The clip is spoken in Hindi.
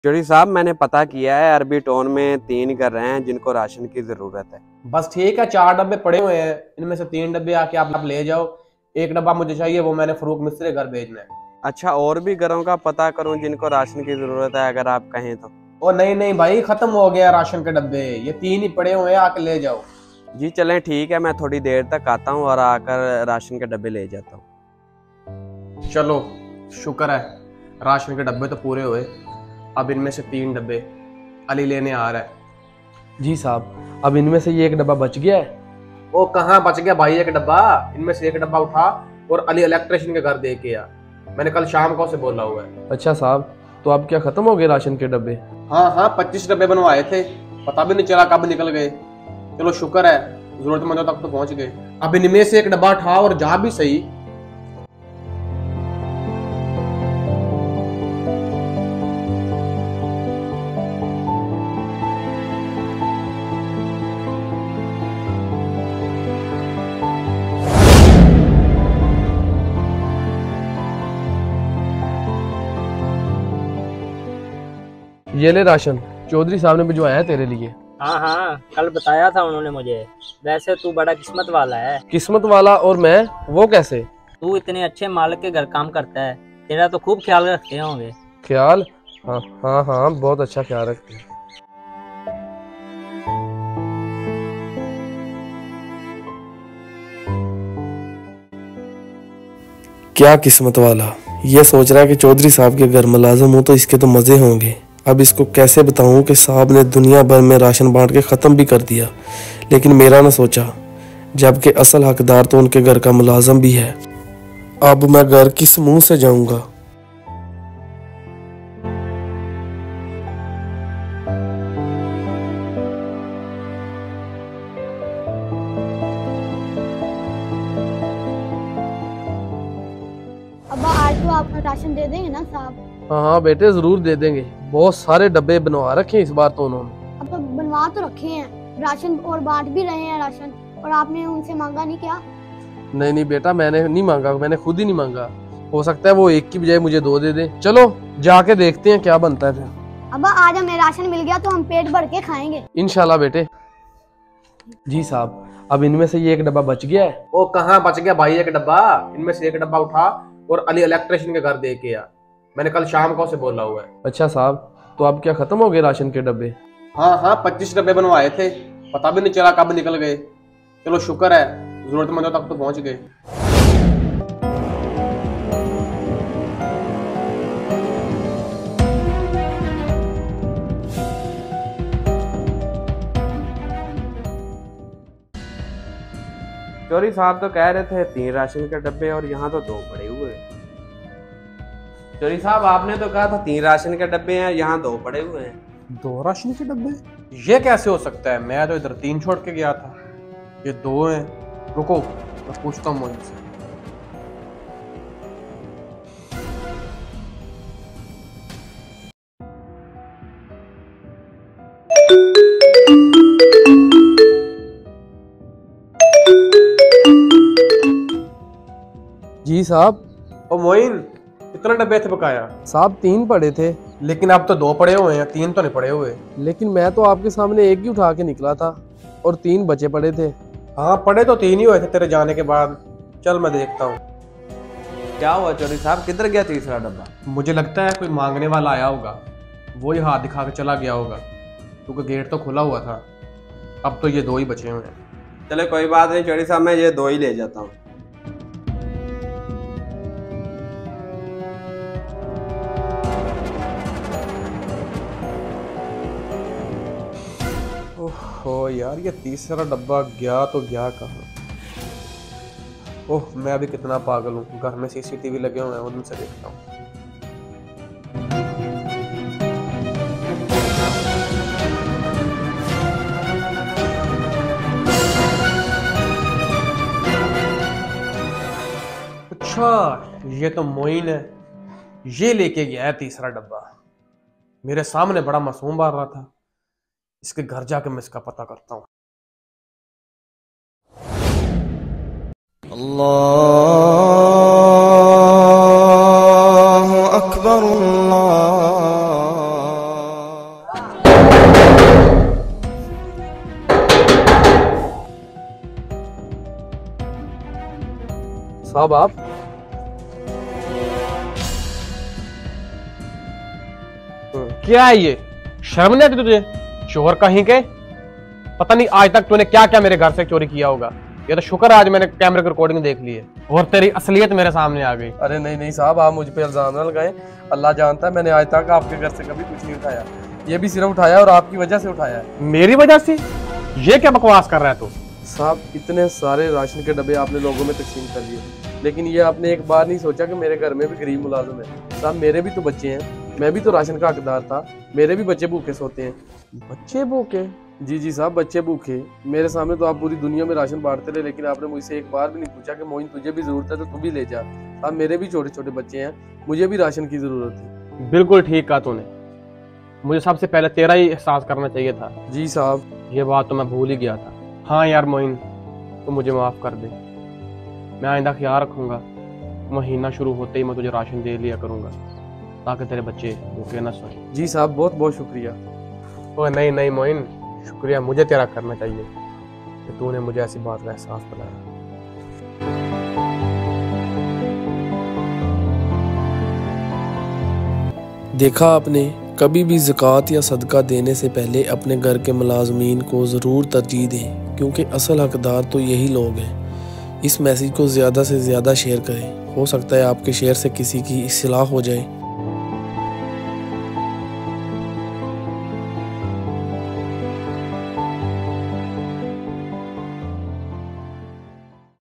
चौधरी साहब, मैंने पता किया है, अरबी टाउन में 3 कर रहे हैं जिनको राशन की जरूरत है। बस ठीक है, 4 डब्बे पड़े हुए हैं, इनमें से 3 डब्बे आके आप ले जाओ। 1 डब्बा मुझे चाहिए, वो मैंने फरूक मिस्त्री के घर भेजना है। अच्छा, और भी घरों का पता करूं जिनको राशन की जरूरत है, अगर आप कहें तो। ओ नहीं नहीं भाई, खत्म हो गया राशन के डब्बे, ये 3 ही पड़े हुए हैं, आके ले जाओ। जी चलें, ठीक है, मैं थोड़ी देर तक आता हूं और आकर राशन के डब्बे ले जाता हूं। चलो शुक्र है, राशन के डब्बे तो पूरे हुए। अब इनमें से 3 डब्बे अली लेने आ रहा है। जी साहब, अब इनमें से ये 1 डब्बा बच गया है। वो कहाँ बच गया भाई 1 डब्बा? इनमें से 1 डब्बा उठा और अली इलेक्ट्रिशियन के घर दे के आ। मैंने कल शाम को उसे बोला हुआ है। अच्छा साहब, तो अब क्या खत्म हो गए राशन के डब्बे? हाँ 25 डब्बे बनवाए थे, पता भी नहीं चला कब निकल गए। चलो शुक्र है, जरूरतमंदों तक तो पहुंच गए। अब इनमें से 1 डब्बा उठा और जा भी सही। ये ले राशन, चौधरी साहब ने भिजवाया है तेरे लिए। हाँ, कल बताया था उन्होंने मुझे। वैसे तू बड़ा किस्मत वाला है। किस्मत वाला? और मैं, वो कैसे? तू इतने अच्छे मालिक के घर काम करता है, तेरा तो खूब ख्याल रखते होंगे। ख्याल? हाँ, बहुत अच्छा ख्याल रखते हैं। क्या किस्मत वाला, ये सोच रहा है कि चौधरी साहब के घर मुलाजिम हूँ तो इसके तो मज़े होंगे। अब इसको कैसे बताऊं कि साहब ने दुनिया भर में राशन बांट के ख़त्म भी कर दिया, लेकिन मेरा ना सोचा, जबकि असल हकदार तो उनके घर का मुलाजिम भी है। अब मैं घर किस मुंह से जाऊंगा? अब्बा, आज तो आप राशन दे देंगे ना साहब? हाँ बेटे, जरूर दे देंगे। बहुत सारे डब्बे बनवा रखे हैं इस बार तो उन्होंने। अब तो बनवा तो रखे हैं राशन और बांट भी रहे हैं राशन, और आपने उनसे मांगा नहीं क्या? नहीं बेटा, मैंने नहीं मांगा, मैंने खुद ही नहीं मांगा। हो सकता है वो 1 की बजाय मुझे 2 दे दे। चलो जाके देखते हैं क्या बनता है फिर। अब्बा, आज हमें राशन मिल गया तो हम पेट भर के खाएंगे इंशाल्लाह बेटे। जी साहब, अब इनमें से ये 1 डब्बा बच गया है। वो कहाँ बच गया भाई 1 डब्बा? इनमें से 1 डब्बा उठा और अली इलेक्ट्रिशियन के घर दे के आ। मैंने कल शाम को उसे बोला हुआ है। अच्छा साहब, तो अब क्या खत्म हो गए राशन के डब्बे? हाँ 25 डब्बे बनवाए थे, पता भी नहीं चला कब निकल गए। चलो शुक्र है, जरूरतमंदों तक तो पहुंच गए। चौधरी साहब तो कह रहे थे 3 राशन के डब्बे और यहाँ तो 2 पड़े हुए हैं। चौधरी साहब, आपने तो कहा था 3 राशन के डब्बे हैं, यहाँ 2 पड़े हुए हैं। 2 राशन के डब्बे? ये कैसे हो सकता है? मैं तो इधर 3 छोड़ के गया था, ये 2 हैं। रुको, मैं पूछता हूँ मोइन से। जी साहब। ओ मोइन, कितने डब्बे थे बकाया? साहब 3 पड़े थे। लेकिन अब तो 2 पड़े हुए हैं, 3 तो नहीं पड़े हुए। लेकिन मैं तो आपके सामने 1 ही उठा के निकला था और 3 बचे पड़े थे। हाँ, पड़े तो 3 ही हुए थे तेरे जाने के बाद। चल मैं देखता हूँ। क्या हुआ चौधरी साहब, किधर गया तीसरा डब्बा? मुझे लगता है कोई मांगने वाला आया होगा, वही हाथ दिखा के चला गया होगा, क्योंकि गेट तो खुला हुआ था। अब तो ये 2 ही बचे हुए हैं। चले कोई बात नहीं चौधरी साहब, मैं ये 2 ही ले जाता हूँ। ओह यार, ये तीसरा डब्बा गया तो गया कहाँ? ओह, मैं अभी कितना पागल हूँ। घर में सीसीटीवी लगे हुए हैं, उनसे देखता हूँ। अच्छा, ये तो मोइन है, ये लेके गया है तीसरा डब्बा। मेरे सामने बड़ा मासूम बार रहा था। इसके घर जाके मैं इसका पता करता हूँ। अल्लाहु अकबर, अल्लाह। साहब आप क्या है ये? शर्म नहीं आती तुझे? चोर कहीं के, पता नहीं आज तक तूने क्या क्या मेरे घर से चोरी किया होगा। ये तो शुक्र आज मैंने कैमरे की रिकॉर्डिंग देख ली है और तेरी असलियत मेरे सामने आ गई। अरे नहीं नहीं साहब, आप मुझ पे इल्जाम ना लगाएं। अल्लाह जानता है मैंने आज तक आपके घर से कभी कुछ नहीं उठाया। ये भी सिर्फ उठाया और आपकी वजह से उठाया है। मेरी वजह से? ये क्या बकवास कर रहा है तू? साहब इतने सारे राशन के डब्बे आपने लोगों में तकसीम कर दिए, लेकिन ये आपने एक बार नहीं सोचा कि मेरे घर में भी गरीब मुलाजिम है। साहब मेरे भी तो बच्चे हैं, मैं भी तो राशन का हकदार था। मेरे भी बच्चे भूखे सोते हैं। बच्चे भूखे? जी जी साहब, बच्चे भूखे। मेरे सामने तो आप पूरी दुनिया में राशन बांटते रहे, लेकिन आपने मुझसे एक बार भी नहीं पूछा कि मोइन तुझे भी जरूरत है तो तू भी ले जा। साहब मेरे भी छोटे छोटे बच्चे हैं, मुझे भी राशन की जरूरत है। बिल्कुल ठीक कहा तूने, मुझे सबसे पहले तेरा ही एहसास करना चाहिए था। जी साहब। ये बात तो मैं भूल ही गया था। हाँ यार मोइन, तो मुझे माफ कर दे। मैं आइंदा ख्याल रखूंगा, महीना शुरू होते ही मैं तुझे राशन दे लिया करूंगा ताकि तेरे बच्चे भूखे न सोएं। जी साहब, बहुत बहुत शुक्रिया। ओए नहीं नहीं मोइन, शुक्रिया मुझे तेरा करना चाहिए कि तूने मुझे ऐसी बात का एहसास दिलाया। देखा आपने, कभी भी ज़कात या सदका देने से पहले अपने घर के मुलाजमीन को ज़रूर तरजीह दें, क्योंकि असल हकदार तो यही लोग हैं। इस मैसेज को ज़्यादा से ज़्यादा शेयर करें, हो सकता है आपके शेयर से किसी की इस्लाह हो जाए।